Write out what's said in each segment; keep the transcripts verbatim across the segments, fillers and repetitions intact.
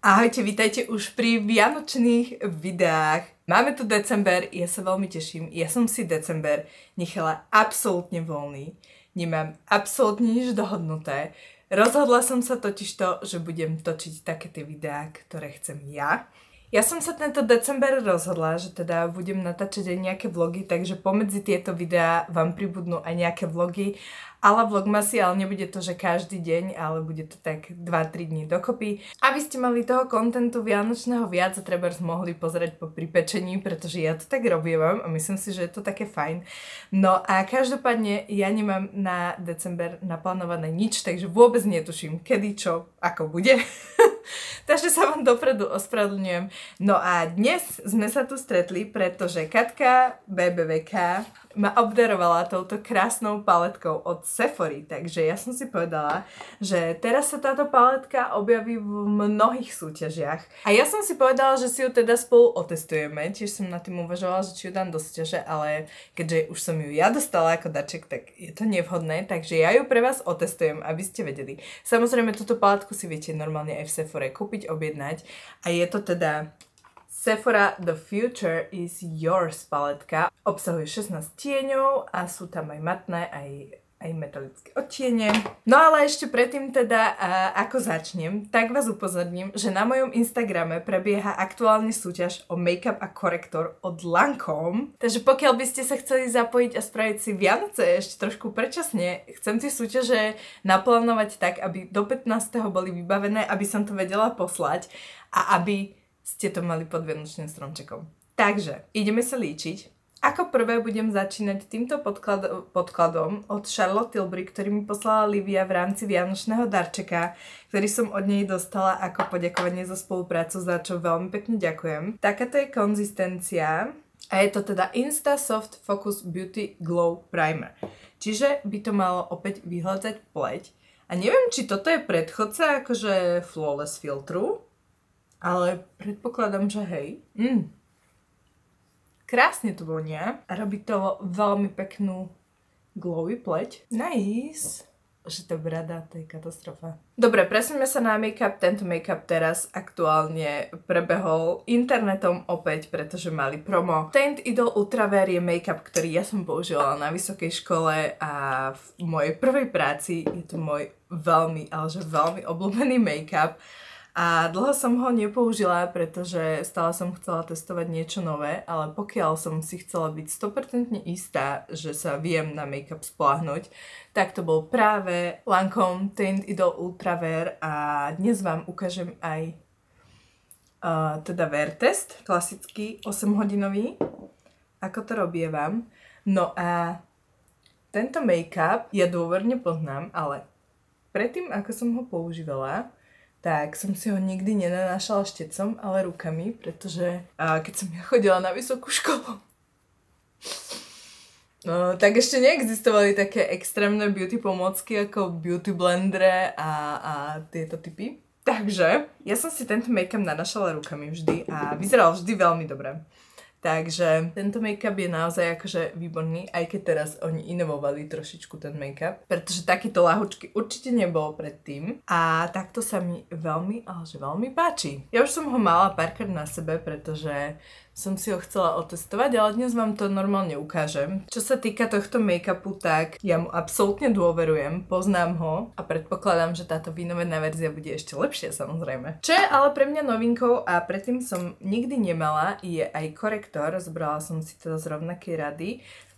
Ahojte, vítajte už pri vianočných videách. Máme tu december, ja sa veľmi teším. Ja som si december nechala absolútne voľný. Nemám absolútne nič dohodnuté. Rozhodla som sa totižto, že budem točiť také tie videá, ktoré chcem ja. Ja som sa tento december rozhodla, že teda budem natáčať aj nejaké vlogy, takže pomedzi tieto videá vám pribudnú aj nejaké vlogy. Ale vlogmasy, ale nebude to, že každý deň, ale bude to tak dva tri dní dokopy. Aby ste mali toho kontentu vianočného viac a treba mohli pozrieť po pripečení, pretože ja to tak robievam a myslím si, že je to také fajn. No a každopádne ja nemám na december naplánované nič, takže vôbec netuším, kedy, čo, ako bude. Takže sa vám dopredu ospravedlňujem. No a dnes sme sa tu stretli, pretože Katka bé bé vé ká ma obdarovala touto krásnou paletkou od Sephory. Takže ja som si povedala, že teraz sa táto paletka objaví v mnohých súťažiach. A ja som si povedala, že si ju teda spolu otestujeme. Tiež som nad tým uvažovala, že či ju dám do súťaže, ale keďže už som ju ja dostala ako darček, tak je to nevhodné. Takže ja ju pre vás otestujem, aby ste vedeli. Samozrejme, túto paletku si viete normálne aj v Sephore kúpiť, objednať. A je to teda Sephora The Future is Yours paletka. Obsahuje šestnásť tieňov a sú tam aj matné, aj, aj metalické odtiene. No ale ešte predtým teda, a, ako začnem, tak vás upozorním, že na mojom Instagrame prebieha aktuálne súťaž o make-up a korektor od Lancome. Takže pokiaľ by ste sa chceli zapojiť a spraviť si Vianoce ešte trošku predčasne, chcem tie súťaže naplánovať tak, aby do pätnásteho boli vybavené, aby som to vedela poslať a aby ste to mali pod vianočným stromčekom. Takže, ideme sa líčiť. Ako prvé budem začínať týmto podklad- podkladom od Charlotte Tilbury, ktorý mi poslala Livia v rámci vianočného darčeka, ktorý som od nej dostala ako poďakovanie za spoluprácu, za čo veľmi pekne ďakujem. Takáto je konzistencia a je to teda Insta Soft Focus Beauty Glow Primer. Čiže by to malo opäť vyhľadzať pleť. A neviem, či toto je predchodca akože Flawless filtru, ale predpokladám, že hej. Mm. Krásne to vonia a robí to veľmi peknú glowy pleť. Nice. Že to brada, to je katastrofa. Dobre, presuňme sa na make-up. Tento make-up teraz aktuálne prebehol internetom opäť, pretože mali promo. Tint Idol Ultra Wear je make-up, ktorý ja som použila na vysokej škole a v mojej prvej práci. Je to môj veľmi, ale že veľmi obľúbený make-up. A dlho som ho nepoužila, pretože stále som chcela testovať niečo nové, ale pokiaľ som si chcela byť sto percent istá, že sa viem na make-up spoľahnúť, tak to bol práve Lancome Tint Idol Ultra Wear a dnes vám ukážem aj uh, teda wear test, klasický osemhodinový, ako to robievam. No a tento make-up ja dôverne poznám, ale predtým, ako som ho používala, tak som si ho nikdy nenanášala štecom, ale rukami, pretože a keď som ja chodila na vysokú školu, no, tak ešte neexistovali také extrémne beauty pomôcky ako beauty blendre a, a tieto typy. Takže ja som si tento make-up nanášala rukami vždy a vyzeral vždy veľmi dobre. Takže tento make-up je naozaj akože výborný, aj keď teraz oni inovovali trošičku ten make-up, pretože takýto lahučky určite nebolo predtým a takto sa mi veľmi, ale že veľmi páči. Ja už som ho mala párkrát na sebe, pretože som si ho chcela otestovať, ale dnes vám to normálne ukážem. Čo sa týka tohto make-upu, tak ja mu absolútne dôverujem, poznám ho a predpokladám, že táto vynovená verzia bude ešte lepšia samozrejme. Čo je ale pre mňa novinkou a predtým som nikdy nemala, je aj korektor. Zobrala som si to z rovnakej rady.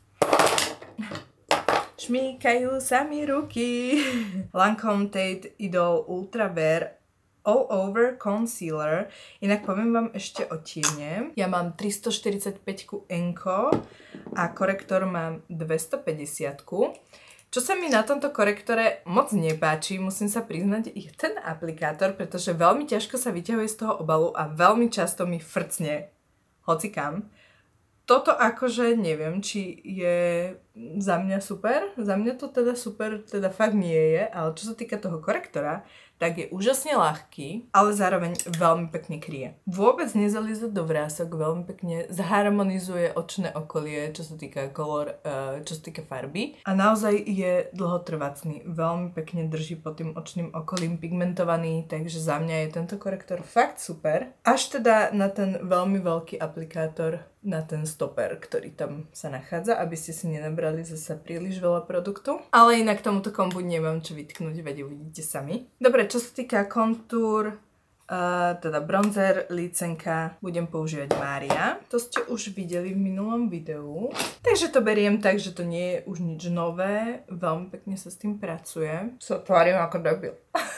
Šmíkajú sa mi ruky. Lancome Tint Idol Ultra Wear All Over Concealer. Inak poviem vám ešte o tiene. Ja mám tristoštyridsaťpäť Enko a korektor mám dvestopäťdesiat. Čo sa mi na tomto korektore moc nepáči, musím sa priznať, je ten aplikátor, pretože veľmi ťažko sa vyťahuje z toho obalu a veľmi často mi frcne hocikam. Toto akože neviem, či je za mňa super, za mňa to teda super, teda fakt nie je, ale čo sa týka toho korektora, tak je úžasne ľahký, ale zároveň veľmi pekne kryje. Vôbec nezalíza do vrások, veľmi pekne zharmonizuje očné okolie, čo sa týka kolor, čo sa týka farby. A naozaj je dlhotrvacný, veľmi pekne drží pod tým očným okolím pigmentovaný, takže za mňa je tento korektor fakt super. Až teda na ten veľmi veľký aplikátor, na ten stoper, ktorý tam sa nachádza, aby ste si nenabrali zase príliš veľa produktu. Ale inak tomuto kombu nemám čo vytknúť, veď uvidíte sami. Dobre, čo sa týka kontúr, uh, teda bronzer, lícenka, budem používať Mária. To ste už videli v minulom videu. Takže to beriem tak, že to nie je už nič nové. Veľmi pekne sa s tým pracuje. Sa tvárim ako debil.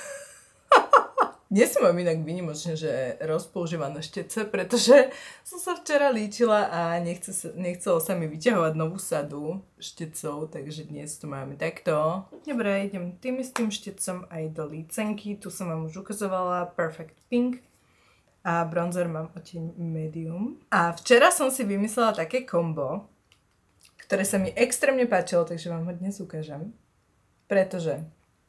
Dnes som mám inak výnimočne, že rozpoužívané štece, pretože som sa včera líčila a nechce sa, nechcelo sa mi vyťahovať novú sadu štecov, takže dnes to máme takto. Dobre, idem tým istým štecom aj do lícenky, tu som vám už ukazovala Perfect Pink a bronzer mám odtieň Medium. A včera som si vymyslela také kombo, ktoré sa mi extrémne páčilo, takže vám ho dnes ukážem, pretože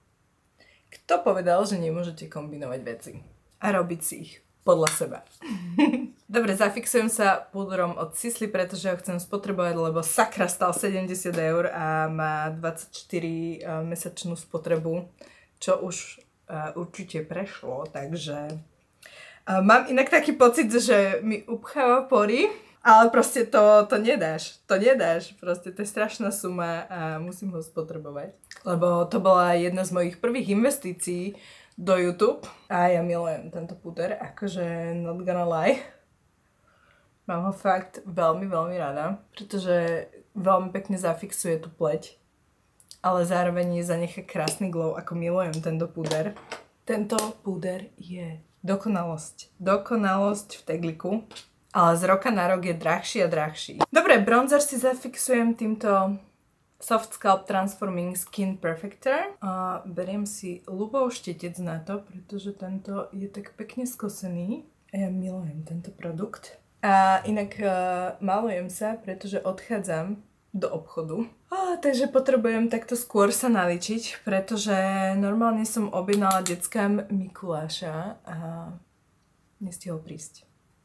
kto povedal, že nemôžete kombinovať veci a robiť si ich podľa seba? Dobre, zafixujem sa púdrom od Sisley, pretože ho chcem spotrebovať, lebo sakra stal sedemdesiat eur a má dvadsaťštyri mesačnú spotrebu, čo už uh, určite prešlo, takže uh, mám inak taký pocit, že mi upcháva pory. Ale proste to, to nedáš, to nedáš, proste to je strašná suma a musím ho spotrebovať. Lebo to bola jedna z mojich prvých investícií do YouTube a ja milujem tento púder, akože not gonna lie. Mám ho fakt veľmi, veľmi rada, pretože veľmi pekne zafixuje tú pleť, ale zároveň je zanechá krásny glow, ako milujem tento púder. Tento púder je dokonalosť, dokonalosť v tegliku. Ale z roka na rok je drahší a drahší. Dobre, bronzer si zafixujem týmto Soft Scalp Transforming Skin Perfector. A beriem si ľubou štetec na to, pretože tento je tak pekne skosený. A ja milujem tento produkt. A inak uh, malujem sa, pretože odchádzam do obchodu. Oh, takže potrebujem takto skôr sa naličiť, pretože normálne som objednala deckám Mikuláša a nestihol prísť.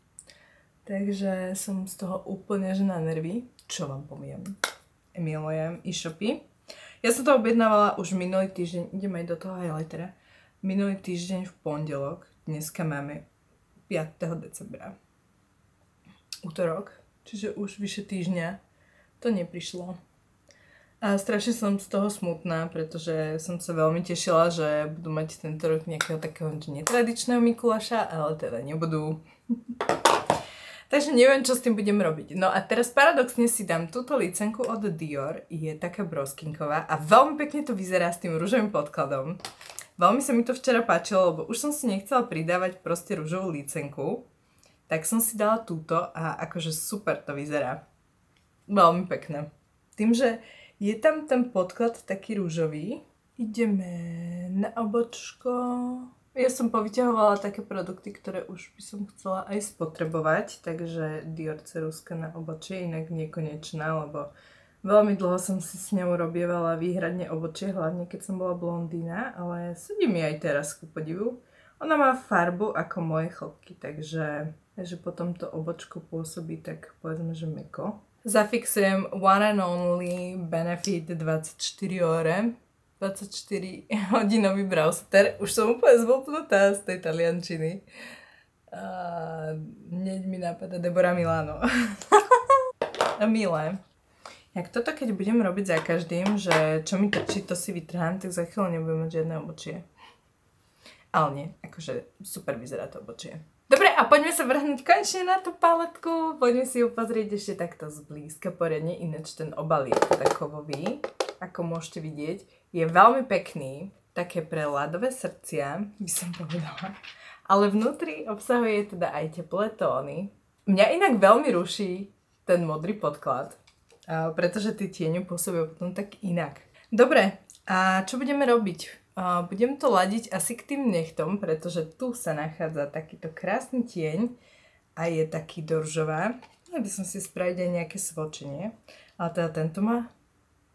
Takže som z toho úplne že na nervy. Čo vám poviem? Milujem e-shopy. Ja som to objednávala už minulý týždeň. Idem aj do toho highlightera. Minulý týždeň v pondelok. Dneska máme piateho decembra. Útorok. Čiže už vyše týždňa to neprišlo. A strašne som z toho smutná, pretože som sa veľmi tešila, že budú mať tento rok nejakého takého netradičného Mikuláša, ale teda nebudú. Takže neviem, čo s tým budem robiť. No a teraz paradoxne si dám túto lícenku od Dior. Je taká broskinková a veľmi pekne to vyzerá s tým ružovým podkladom. Veľmi sa mi to včera páčilo, lebo už som si nechcela pridávať proste ružovú lícenku. Tak som si dala túto a akože super to vyzerá. Veľmi pekné. Tým, že je tam ten podklad taký ružový. Ideme na obočko. Ja som povyťahovala také produkty, ktoré už by som chcela aj spotrebovať, takže Dior ceruska na obočie, inak nekonečná, lebo veľmi dlho som si s ňou robievala výhradne obočie, hlavne keď som bola blondína, ale sedí mi aj teraz, ku podivu. Ona má farbu ako moje chlopky, takže, takže potom to obočko pôsobí tak povedzme, že mäkko. Zafixujem One and Only Benefit dvadsaťštyri ore. dvadsaťštyri hodinový browser. Už som úplne zvolpnutá z tej taliančiny. A hneď mi napadá Deborah Milano. A milé. Jak toto, keď budem robiť za každým, že čo mi trčí, to si vytrhám, tak za chvíľu nebudem mať žiadne obočie. Ale nie, akože super vyzerá to obočie. Dobre, a poďme sa vrhnúť konečne na tú paletku. Poďme si ju pozrieť ešte takto zblízka poriadne, ináč ten obal je tak kovový, ako môžete vidieť. Je veľmi pekný, také pre ľadové srdcia, by som povedala. Ale vnútri obsahuje teda aj teplé tóny. Mňa inak veľmi ruší ten modrý podklad, pretože tie tiene pôsobia potom tak inak. Dobre, a čo budeme robiť? Budem to ladiť asi k tým nechtom, pretože tu sa nachádza takýto krásny tieň a je taký do ružová. Ja by som si spraviť aj nejaké svočenie, ale teda tento ma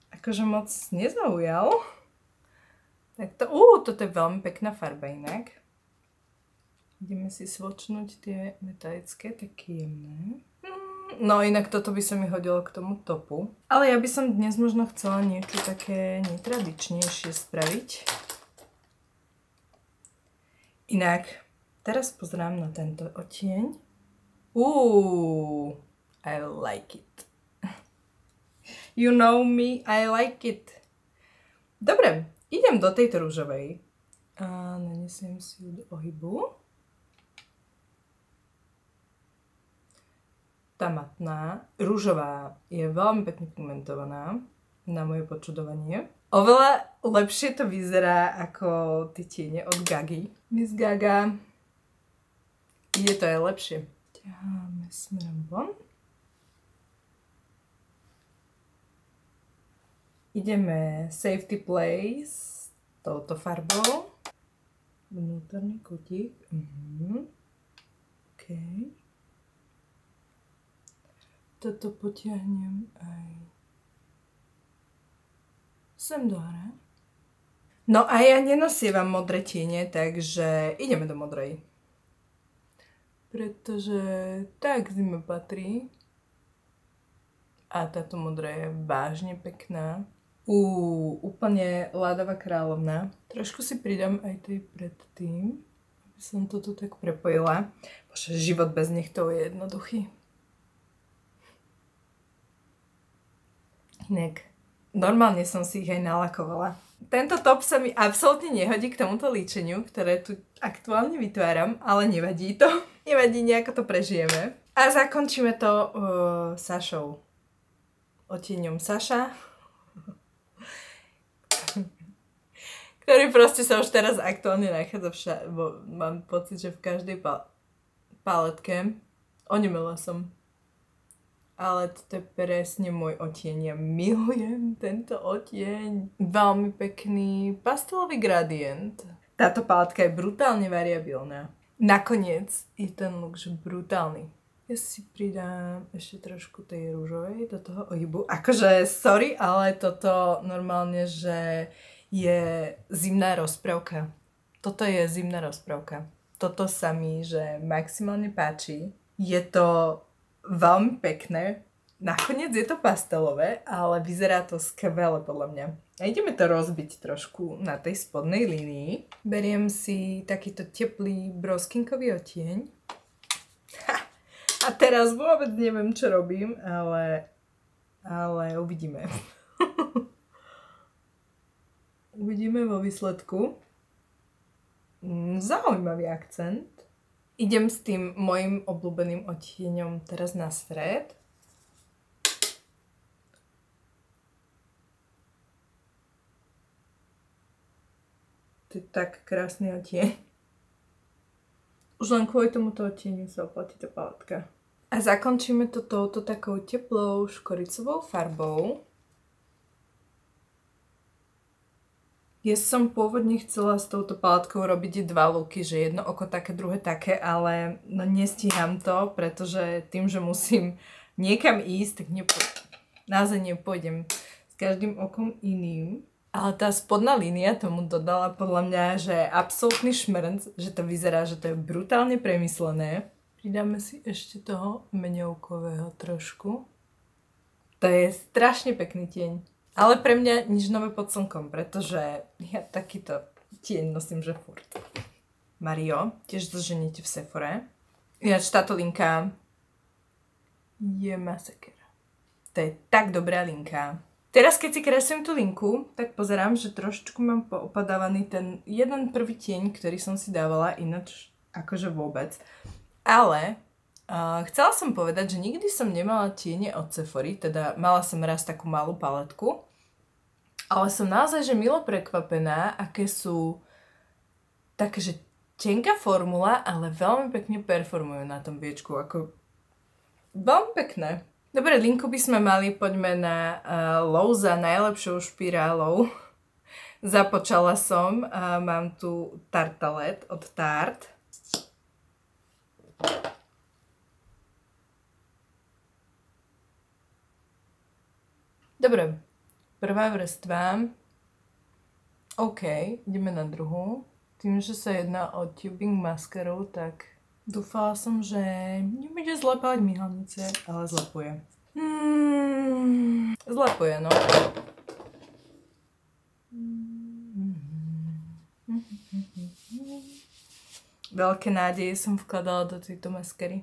akože moc nezaujal. Tak to, uh, toto je veľmi pekná farba inak. Ideme si svočnúť tie metalické, také jemné. No inak toto by sa mi hodilo k tomu topu. Ale ja by som dnes možno chcela niečo také netradičnejšie spraviť. Inak, teraz pozerám na tento odtieň. Uuu, I like it. You know me, I like it. Dobre, idem do tejto rúžovej. A nanesiem si ju do ohybu. Tá matná, rúžová, je veľmi pekne pigmentovaná, na moje počudovanie. Oveľa lepšie to vyzerá ako tie tiene od Gagy. Miss Gaga. Ide to aj lepšie. Ťaháme smerom von. Ideme Safety Place s touto farbou. Vnútorný kutík. Mhm. OK. Toto potiahnem aj sem do hora. No a ja nenosievam modré tiene, takže ideme do modrej. Pretože tak zima patrí. A táto modrá je vážne pekná. Uuu, úplne ľadová kráľovna. Trošku si pridám aj tej predtým, aby som toto tak prepojila. Bože, život bez nechtov je jednoduchý. Inak, normálne som si ich aj nalakovala. Tento top sa mi absolútne nehodí k tomuto líčeniu, ktoré tu aktuálne vytváram, ale nevadí to. Nevadí, nejako to prežijeme. A zakončíme to uh, Sašou. Odtieňom Saša. Ktorý proste sa už teraz aktuálne nachádza všade, bo mám pocit, že v každej pal paletke. Onemela som. Ale toto je presne môj odtieň. Ja milujem tento odtieň. Veľmi pekný pastelový gradient. Táto paletka je brutálne variabilná. Nakoniec je ten look že brutálny. Ja si pridám ešte trošku tej rúžovej do toho ohybu. Akože, sorry, ale toto normálne, že je zimná rozprávka. Toto je zimná rozprávka. Toto sa mi, že maximálne páči. Je to veľmi pekné. Nakoniec je to pastelové, ale vyzerá to skvele podľa mňa. A ideme to rozbiť trošku na tej spodnej línii. Beriem si takýto teplý broskinkový odtieň. Ha! A teraz vôbec neviem, čo robím, ale, ale uvidíme. Uvidíme vo výsledku. Zaujímavý akcent. Idem s tým mojim obľúbeným odtieňom teraz na stred. To je tak krásny odtieň. Už len kvôli tomuto odtieňu sa oplatí tá paletka. A zakončíme to touto takou teplou škoricovou farbou. Ja som pôvodne chcela s touto paletkou robiť dva looky, že jedno oko také, druhé také, ale no nestíham to, pretože tým, že musím niekam ísť, tak nepo... naozaj nepôjdem s každým okom iným. Ale tá spodná línia tomu dodala podľa mňa, že je absolútny šmrnc, že to vyzerá, že to je brutálne premyslené. Pridáme si ešte toho meňovkového trošku. To je strašne pekný tieň. Ale pre mňa nič nové pod slnkom, pretože ja takýto tieň nosím, že furt. Mario, tiež zoženite v Sephore. Ináč táto linka je masaker. To je tak dobrá linka. Teraz keď si kreslím tú linku, tak pozerám, že trošičku mám poopadávaný ten jeden prvý tieň, ktorý som si dávala, ináč akože vôbec. Ale uh, chcela som povedať, že nikdy som nemala tiene od Sephory, teda mala som raz takú malú paletku, ale som naozaj že milo prekvapená, aké sú také, že tenká formula, ale veľmi pekne performujú na tom viečku, ako veľmi pekné. Dobre, linku by sme mali, poďme na uh, low za najlepšou špirálou. Započala som, uh, mám tu Tartalet od Tarte. Dobre, Prvá vrstva. OK, ideme na druhú. Tým, že sa jedná o tubing maskeru, tak dúfala som, že nebude zlepávať myhalnice, ale zlepuje. Hmm, zlepuje, no. Veľké nádeje som vkladala do tejto maskery.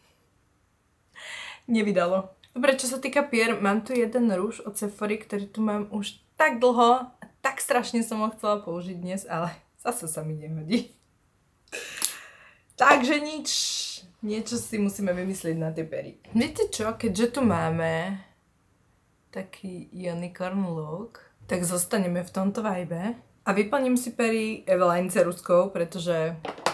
Nevydalo. Dobre, čo sa týka pier, mám tu jeden rúž od Sephory, ktorý tu mám už tak dlho a tak strašne som ho chcela použiť dnes, ale zase sa mi nehodí. Takže nič. Niečo si musíme vymyslieť na tie pery. Viete čo, keďže tu máme taký unicorn look, tak zostaneme v tomto vibe a vyplním si pery Eveline ceruzkou, pretože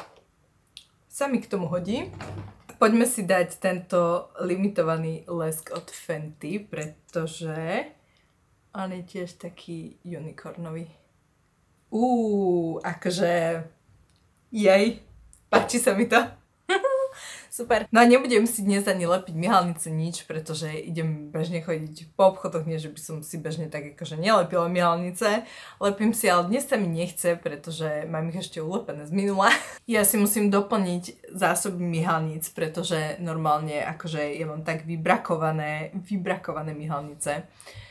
sa mi k tomu hodí. Poďme si dať tento limitovaný lesk od Fenty, pretože on je tiež taký unicornový. Uuu, akože jej, páči sa mi to. Super. No a nebudem si dnes ani lepiť myhalnice nič, pretože idem bežne chodiť po obchodoch, nie že by som si bežne tak akože nelepila myhalnice. Lepím si, ale dnes sa mi nechce, pretože mám ich ešte ulepené z minula. Ja si musím doplniť zásoby myhalnic, pretože normálne akože ja mám tak vybrakované, vybrakované myhalnice,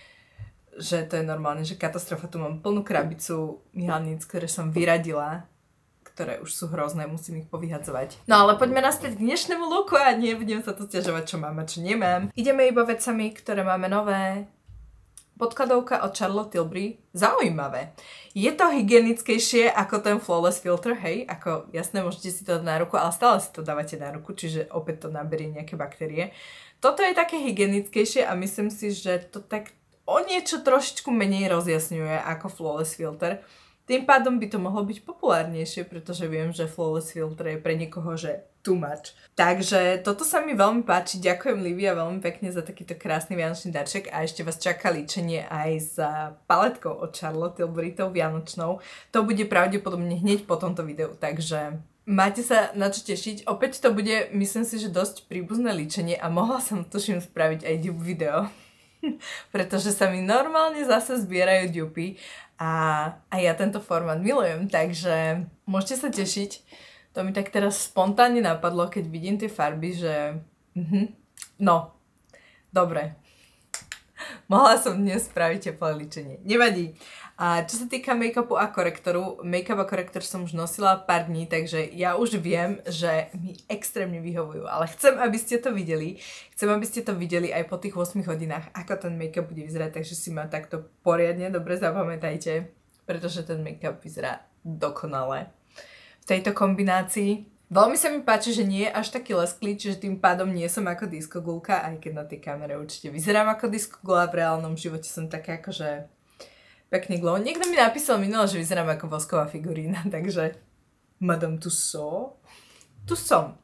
že to je normálne, že katastrofa. Tu mám plnú krabicu myhalnic, ktoré som vyradila, ktoré už sú hrozné, musím ich povyhadzovať. No ale poďme naspäť k dnešnému looku a nebudem sa tu sťažovať, čo mám a čo nemám. Ideme iba vecami, ktoré máme nové. Podkladovka od Charlotte Tilbury. Zaujímavé. Je to hygienickejšie ako ten Flawless Filter, hej? Ako, jasné, môžete si to dať na ruku, ale stále si to dávate na ruku, čiže opäť to naberie nejaké baktérie. Toto je také hygienickejšie a myslím si, že to tak o niečo trošičku menej rozjasňuje ako Flawless Filter. Tým pádom by to mohlo byť populárnejšie, pretože viem, že Flawless Filter je pre niekoho, že too much. Takže toto sa mi veľmi páči. Ďakujem Livia veľmi pekne za takýto krásny vianočný darček a ešte vás čaká líčenie aj za paletkou od Charlotte Tilbury, tou vianočnou. To bude pravdepodobne hneď po tomto videu, takže máte sa na čo tešiť. Opäť to bude, myslím si, že dosť príbuzné líčenie a mohla som tuším spraviť aj dupe video. Pretože sa mi normálne zase zbierajú dupy a, a ja tento formát milujem, takže môžete sa tešiť. To mi tak teraz spontánne napadlo, keď vidím tie farby, že mhm. No, dobre. Mohla som dnes spraviť teplé líčenie. Nevadí. A čo sa týka make-upu a korektoru, make-up a korektor som už nosila pár dní, takže ja už viem, že mi extrémne vyhovujú. Ale chcem, aby ste to videli. Chcem, aby ste to videli aj po tých ôsmich hodinách, ako ten make-up bude vyzerať, takže si ma takto poriadne dobre zapamätajte, pretože ten make-up vyzerá dokonale v tejto kombinácii. Veľmi sa mi páči, že nie je až taký lesklý, čiže tým pádom nie som ako diskogulka, aj keď na tej kamere určite vyzerám ako diskogula, v reálnom živote som taká akože pekný glow. Niekto mi napísal minulo, že vyzerám ako vosková figurína, takže Madame Tussauds, tu som.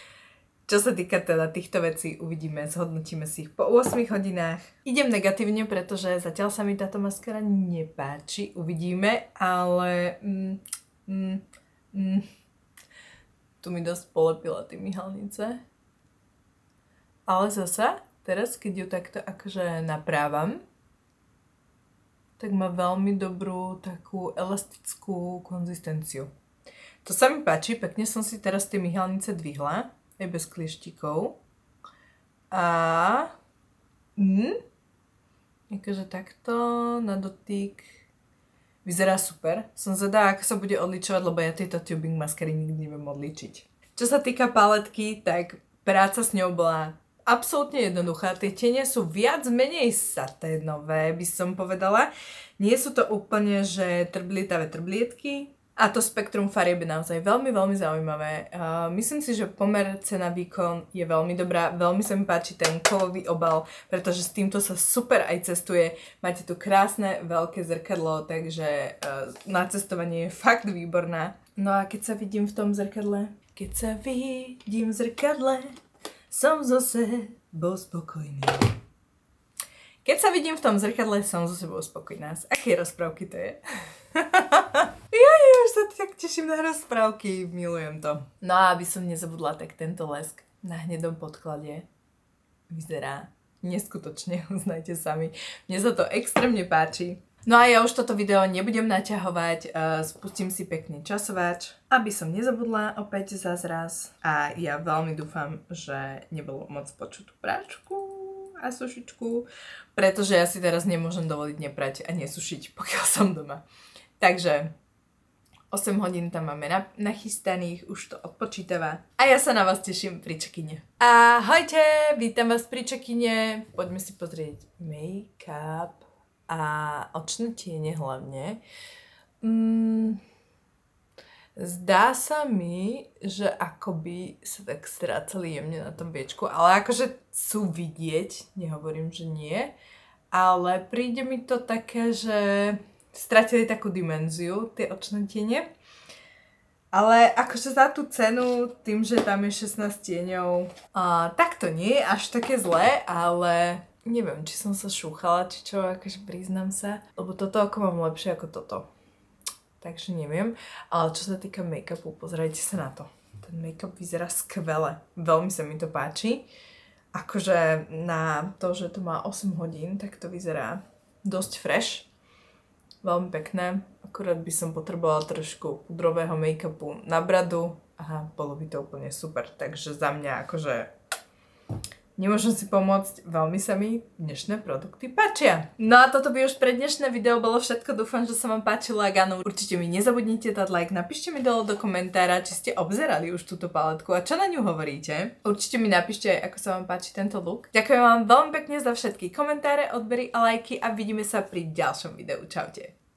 Čo sa týka teda týchto vecí, uvidíme, zhodnotíme si ich po ôsmich hodinách. Idem negatívne, pretože zatiaľ sa mi táto maskara nepáči, uvidíme, ale mm, mm, mm, tu mi dosť polepila tie myhalnice. Ale zasa, teraz keď ju takto akože naprávam, tak má veľmi dobrú takú elastickú konzistenciu. To sa mi páči, pekne som si teraz tie myhalnice dvihla, aj bez klieštikov. A mm, akože takto na dotyk vyzerá super. Som zvedavá, ako sa bude odličovať, lebo ja tieto tubing maskery nikdy neviem odličiť. Čo sa týka paletky, tak práca s ňou bola absolútne jednoduchá. Tie tiene sú viac menej saténové, by som povedala. Nie sú to úplne, že trblietavé trblietky. A to spektrum farieb je naozaj veľmi, veľmi zaujímavé. Uh, myslím si, že pomer cena výkon je veľmi dobrá. Veľmi sa mi páči ten kovový obal, pretože s týmto sa super aj cestuje. Máte tu krásne veľké zrkadlo, takže uh, na cestovanie je fakt výborná. No a keď sa vidím v tom zrkadle, keď sa vidím v zrkadle, som so sebou spokojný. Keď sa vidím v tom zrkadle, som so sebou spokojná. Z akej rozprávky to je? Ja, ja už sa tak teším na rozprávky, milujem to. No a aby som nezabudla, tak tento lesk na hnedom podklade vyzerá neskutočne, uznajte sami. Mne sa to extrémne páči. No a ja už toto video nebudem naťahovať, spustím si pekný časovač, aby som nezabudla opäť zazraz. A ja veľmi dúfam, že nebolo moc počuť tú práčku a sušičku, pretože ja si teraz nemôžem dovoliť neprať a nesušiť, pokiaľ som doma. Takže osem hodín tam máme nachystaných, už to odpočítava. A ja sa na vás teším pri check-ine. Ahojte, vítam vás pri check-ine. Poďme si pozrieť make-up a očné tiene hlavne. Mm, zdá sa mi, že akoby sa tak strácali jemne na tom viečku, ale akože sú vidieť, nehovorím, že nie, ale príde mi to také, že stratili takú dimenziu, tie očné tiene. Ale akože za tú cenu, tým, že tam je šestnásť tieňov, a, tak to nie je až také zlé, ale neviem, či som sa šúchala, či čo, akože priznám sa. Lebo toto ako mám lepšie ako toto. Takže neviem. Ale čo sa týka make-upu, pozrite sa na to. Ten make-up vyzerá skvele. Veľmi sa mi to páči. Akože na to, že to má osem hodín, tak to vyzerá dosť fresh. Veľmi pekné. Akurát by som potrebovala trošku pudrového make-upu na bradu. Aha, bolo by to úplne super. Takže za mňa akože nemôžem si pomôcť, veľmi sa mi dnešné produkty páčia. No a toto by už pre dnešné video bolo všetko, dúfam, že sa vám páčilo, ak áno, určite mi nezabudnite dať like, napíšte mi dole do komentára, či ste obzerali už túto paletku a čo na ňu hovoríte. Určite mi napíšte aj, ako sa vám páči tento look. Ďakujem vám veľmi pekne za všetky komentáre, odbery a lajky a vidíme sa pri ďalšom videu. Čaute.